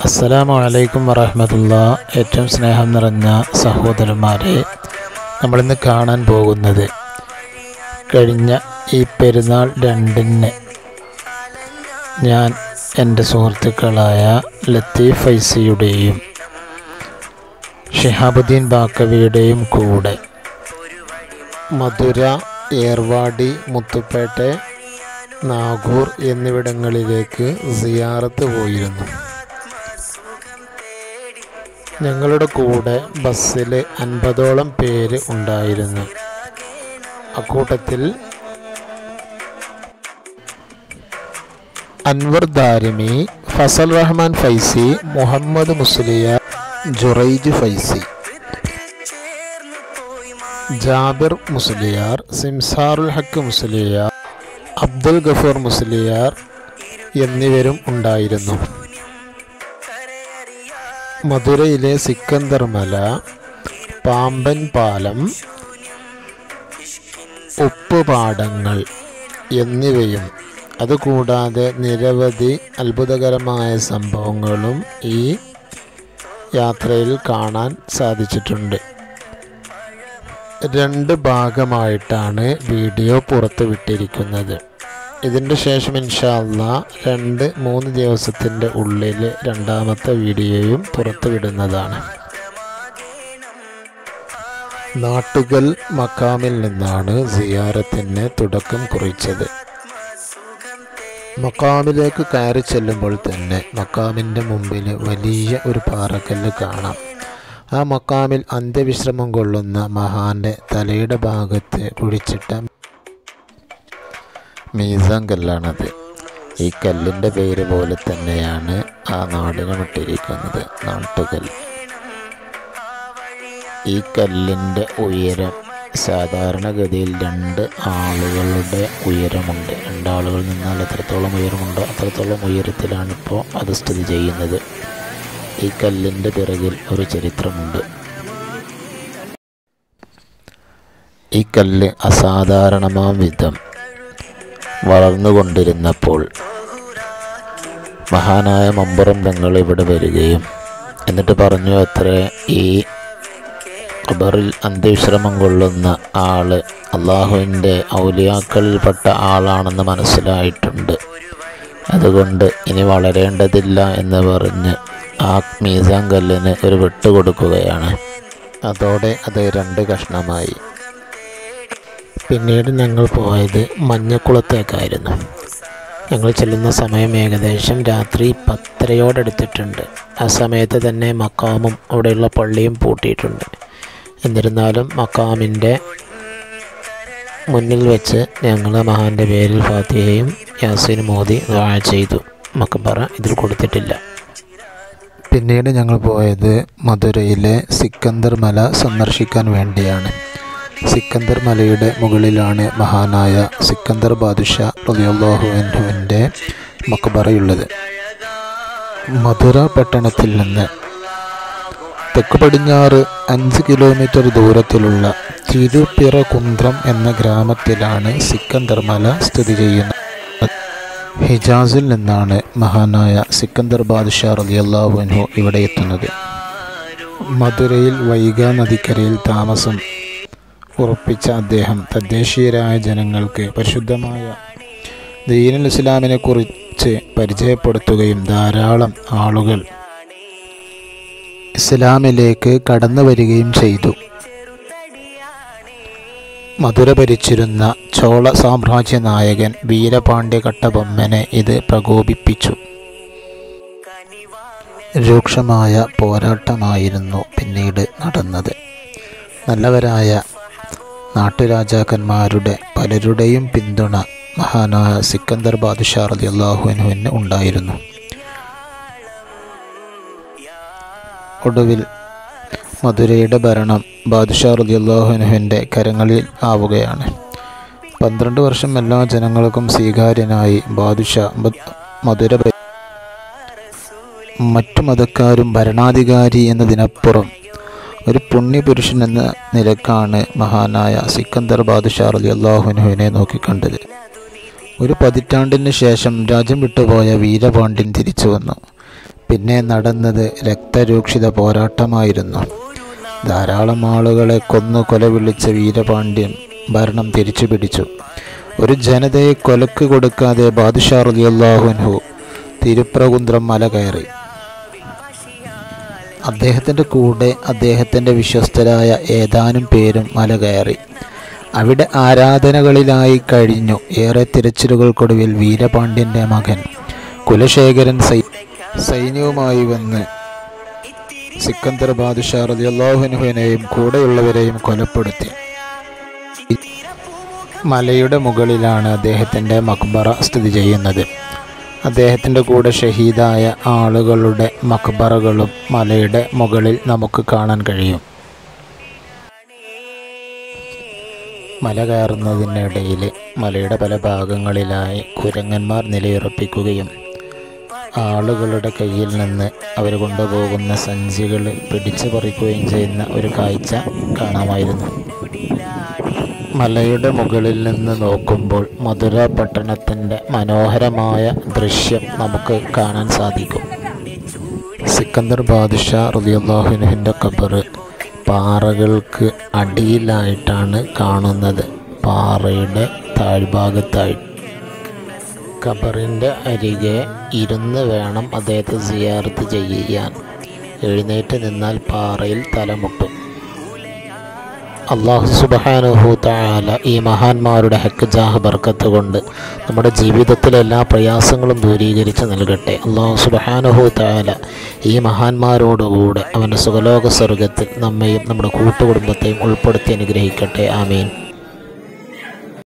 അസ്സലാമു അലൈക്കും വറഹ്മത്തുള്ളാഹി. ഏറ്റവും സ്നേഹം നിറഞ്ഞ സഹോദരന്മാരെ, നമ്മളിന്ന് കാണാൻ പോകുന്നത് കഴിഞ്ഞ ഈ പെരുന്നാൾ 2-ന് ഞാൻ എൻ്റെ സുഹൃത്തുക്കളായ ലത്തീഫ് ഫൈസിയുടെയും ഷിഹാബുദ്ദീൻ ബാക്കവിയുടെയും കൂടെ മധുര, ഏർവാടി, മുത്തുപ്പേട്ട, നാഗൂർ എന്നിവിടങ്ങളിലേക്ക് സിയാറത്ത് പോയിരുന്നു. ഞങ്ങളുടെ കൂടെ ബസ്സിൽ 50ഓളം പേര് ഉണ്ടായിരുന്നു. അക്കൂട്ടത്തിൽ അൻവർ ദാരിമി, ഫസൽ റഹ്മാൻ ഫൈസി, മുഹമ്മദ് മുസ്ലിയാർ, ജുറൈജ് ഫൈസി, ജാബിർ മുസ്ലിയാർ, സിംസാറുൽ ഹക്ക് മുസ്ലിയാർ, അബ്ദുൽ ഗഫൂർ മുസ്ലിയാർ എന്നിവരും ഉണ്ടായിരുന്നു. മധുരയിലെ സിക്കന്ദർ മല, പാമ്പൻ പാലം, ഉപ്പുപാടങ്ങൾ എന്നിവയും അതുകൂടാതെ നിരവധി അത്ഭുതകരമായ സംഭവങ്ങളും ഈ യാത്രയിൽ കാണാൻ സാധിച്ചിട്ടുണ്ട്. 2 ഭാഗമായിട്ടാണ് വീഡിയോ പുറത്തുവിട്ടിരിക്കുന്നത്. ഇതിൻ്റെ ശേഷം ഇൻഷാ അല്ലാഹ് 2-3 ദിവസത്തിൻ്റെ ഉള്ളിൽ രണ്ടാമത്തെ വീഡിയോയും പുറത്തുവിടുന്നതാണ്. നാട്ടുകൽ മക്കാമിൽ നിന്നാണ് സിയാറത്തിന് തുടക്കം കുറിച്ചത്. മക്കാമിലേക്ക് കയറി ചെല്ലുമ്പോൾ തന്നെ മക്കാമിൻ്റെ മുമ്പിൽ വലിയ ഒരു പാറക്കല്ല് കാണാം. ആ മക്കാമിൽ അന്ത്യവിശ്രമം കൊള്ളുന്ന മഹാൻ്റെ തലയുടെ ഭാഗത്ത് കുഴിച്ചിട്ട മീസാൻ കല്ലാണത്. ഈ കല്ലിൻ്റെ പേര് പോലെ തന്നെയാണ് ആ നാടിനുമിട്ടിരിക്കുന്നത്, നാട്ടുകൽ. ഈ കല്ലിൻ്റെ ഉയരം സാധാരണഗതിയിൽ 2 ആളുകളുടെ ഉയരമുണ്ട്. 2 ആളുകൾ നിന്നാൽ എത്രത്തോളം ഉയരമുണ്ടോ അത്രത്തോളം ഉയരത്തിലാണിപ്പോൾ അത് സ്ഥിതി ചെയ്യുന്നത്. ഈ കല്ലിൻ്റെ പിറകിൽ ഒരു ചരിത്രമുണ്ട്. ഈ കല്ല് അസാധാരണമാം വിധം വളർന്നുകൊണ്ടിരുന്നപ്പോൾ മഹാനായ മമ്പുറം തങ്ങൾ ഇവിടെ വരികയും എന്നിട്ട് പറഞ്ഞു അത്രേ, ഈ ഖബറിൽ അന്ത്യവിശ്രമം കൊള്ളുന്ന ആൾ അള്ളാഹുവിൻ്റെ ഔലിയാക്കളിൽപ്പെട്ട ആളാണെന്ന് മനസ്സിലായിട്ടുണ്ട്, അതുകൊണ്ട് ഇനി വളരേണ്ടതില്ല എന്ന് പറഞ്ഞ് ആ മീസാൻ കല്ലിന് ഒരു വെട്ട് കൊടുക്കുകയാണ്. അതോടെ അത് 2 കഷ്ണമായി. പിന്നീട് ഞങ്ങൾ പോയത് മഞ്ഞക്കുളത്തേക്കായിരുന്നു. ഞങ്ങൾ ചെല്ലുന്ന സമയം ഏകദേശം രാത്രി 10:30 ആ സമയത്ത് തന്നെ മക്കാമും അവിടെയുള്ള പള്ളിയും പൂട്ടിയിട്ടുണ്ട്. എന്നിരുന്നാലും മക്കാമിൻ്റെ മുന്നിൽ വെച്ച് ഞങ്ങൾ മഹാൻ്റെ പേരിൽ ഫാത്തിഹയും യാസീനും ഓതി ദുആ ചെയ്തു. മക്ബറ ഇതിൽ കൊടുത്തിട്ടില്ല. പിന്നീട് ഞങ്ങൾ പോയത് മധുരയിലെ സിക്കന്ദർ മല സന്ദർശിക്കാൻ വേണ്ടിയാണ്. സിക്കന്ദർ മലയുടെ മുകളിലാണ് മഹാനായ സിക്കന്ദർ ബാദുഷാ റളിയല്ലാഹു അൻഹുവിൻ്റെ മക്ബറയുള്ളത്. മധുര പട്ടണത്തിൽ നിന്ന് തെക്ക് പടിഞ്ഞാറ് 5 കിലോമീറ്റർ ദൂരത്തിലുള്ള തിരുപ്പിറകുന്ത്രം എന്ന ഗ്രാമത്തിലാണ് സിക്കന്ദർ മല സ്ഥിതി ചെയ്യുന്നത്. ഹിജാസിൽ നിന്നാണ് മഹാനായ സിക്കന്ദർ ബാദുഷാ റളിയല്ലാഹു അൻഹു ഇവിടെ എത്തുന്നത്. മധുരയിൽ വൈഗാ നദിക്കരയിൽ താമസം ഉറപ്പിച്ച അദ്ദേഹം തദ്ദേശീയരായ ജനങ്ങൾക്ക് പരിശുദ്ധമായ ദീനുൽ ഇസ്ലാമിനെ കുറിച്ച് പരിചയപ്പെടുത്തുകയും ധാരാളം ആളുകൾ ഇസ്ലാമിലേക്ക് കടന്നു വരികയും ചെയ്തു. മധുര ഭരിച്ചിരുന്ന ചോള സാമ്രാജ്യ നായകൻ വീരപാണ്ഡ്യ കട്ടബൊമ്മനെ ഇത് പ്രകോപിപ്പിച്ചു. രൂക്ഷമായ പോരാട്ടമായിരുന്നു പിന്നീട് നടന്നത്. നല്ലവരായ നാട്ടുരാജാക്കന്മാരുടെ പലരുടെയും പിന്തുണ മഹാനായ സിക്കന്ദർ ബാദുഷാ റളിയല്ലാഹു അൻഹുവിന് ഉണ്ടായിരുന്നു. ഒടുവിൽ മധുരയുടെ ഭരണം ബാദുഷാ റളിയല്ലാഹു അൻഹുവിൻ്റെ കരങ്ങളിൽ ആവുകയാണ്. 12 വർഷം എല്ലാ ജനങ്ങൾക്കും സ്വീകാര്യനായി ബാദുഷാ മധുര മറ്റു മതക്കാരും ഭരണാധികാരി എന്നതിനപ്പുറം ഒരു പുണ്യപുരുഷൻ എന്ന നിലക്കാണ് മഹാനായ സിക്കന്ദർ ബാദുഷാ റളിയല്ലാഹു അൻഹുവിനെ നോക്കിക്കണ്ടത്. ഒരു പതിറ്റാണ്ടിന് ശേഷം രാജ്യം വിട്ടുപോയ വീരപാണ്ഡ്യൻ തിരിച്ചു വന്നു. പിന്നെ നടന്നത് രക്തരൂക്ഷിത പോരാട്ടമായിരുന്നു. ധാരാളം ആളുകളെ കൊന്നു കൊലവിളിച്ച വീരപാണ്ഡ്യൻ ഭരണം തിരിച്ചു പിടിച്ചു. ഒരു ജനതയെ കൊലക്ക് കൊടുക്കാതെ ബാദുഷാ റളിയല്ലാഹു അൻഹു തിരുപ്രകുന്ത്രം മല കയറി. അദ്ദേഹത്തിൻ്റെ കൂടെ അദ്ദേഹത്തിൻ്റെ വിശ്വസ്തരായ ഏതാനും പേരും മല കയറി. അവിടെ ആരാധനകളിലായി കഴിഞ്ഞു. ഏറെ തിരച്ചിലുകൾക്കൊടുവിൽ വീരപാണ്ഡ്യൻ്റെ മകൻ കുലശേഖരൻ സൈന്യവുമായി വന്ന് സിക്കന്ദർ ബാദുഷാ റളിയല്ലാഹു അൻഹുവിനെയും കൂടെയുള്ളവരെയും കൊലപ്പെടുത്തി. മലയുടെ മുകളിലാണ് അദ്ദേഹത്തിൻ്റെ മക്ബറ സ്ഥിതി ചെയ്യുന്നത്. അദ്ദേഹത്തിൻ്റെ കൂടെ ഷഹീദായ ആളുകളുടെ മക്ബറകളും മലയുടെ മുകളിൽ നമുക്ക് കാണാൻ കഴിയും. മല കയറുന്നതിനിടയിൽ മലയുടെ പല ഭാഗങ്ങളിലായി കുരങ്ങന്മാർ നിലയുറപ്പിക്കുകയും ആളുകളുടെ കയ്യിൽ നിന്ന് അവർ കൊണ്ടുപോകുന്ന സഞ്ചികൾ പിടിച്ചു പറിക്കുകയും ചെയ്യുന്ന ഒരു കാഴ്ച കാണാമായിരുന്നു. മലയുടെ മുകളിൽ നിന്ന് നോക്കുമ്പോൾ മധുര പട്ടണത്തിൻ്റെ മനോഹരമായ ദൃശ്യം നമുക്ക് കാണാൻ സാധിക്കും. സിക്കന്ദർ ബാദുഷാ റളിയല്ലാഹു അൻഹുവിൻ്റെ ഖബർ പാറകൾക്ക് അടിയിലായിട്ടാണ് കാണുന്നത്. പാറയുടെ താഴ്ഭാഗത്തായി ഖബറിൻ്റെ അരികെ ഇരുന്ന് വേണം അദ്ദേഹത്തെ സിയാറത്ത് ചെയ്യാൻ. എഴുന്നേറ്റ് നിന്നാൽ പാറയിൽ തലമുട്ടും. അല്ലാഹു സുബ്ഹാനഹു തആല ഈ മഹാന്മാരുടെ ഹക്ക് ജാഹ് ബർക്കത്ത് കൊണ്ട് നമ്മുടെ ജീവിതത്തിലെ എല്ലാ പ്രയാസങ്ങളും ദൂരീകരിച്ച് നൽകട്ടെ. അല്ലാഹു സുബ്ഹാനഹു തആല ഈ മഹാന്മാരോടുകൂടെ അവൻ്റെ സുഖലോക സ്വർഗത്തിൽ നമ്മയും നമ്മുടെ കൂട്ടുകുടുംബത്തെയും ഉൾപ്പെടുത്തി അനുഗ്രഹിക്കട്ടെ. ആമീൻ.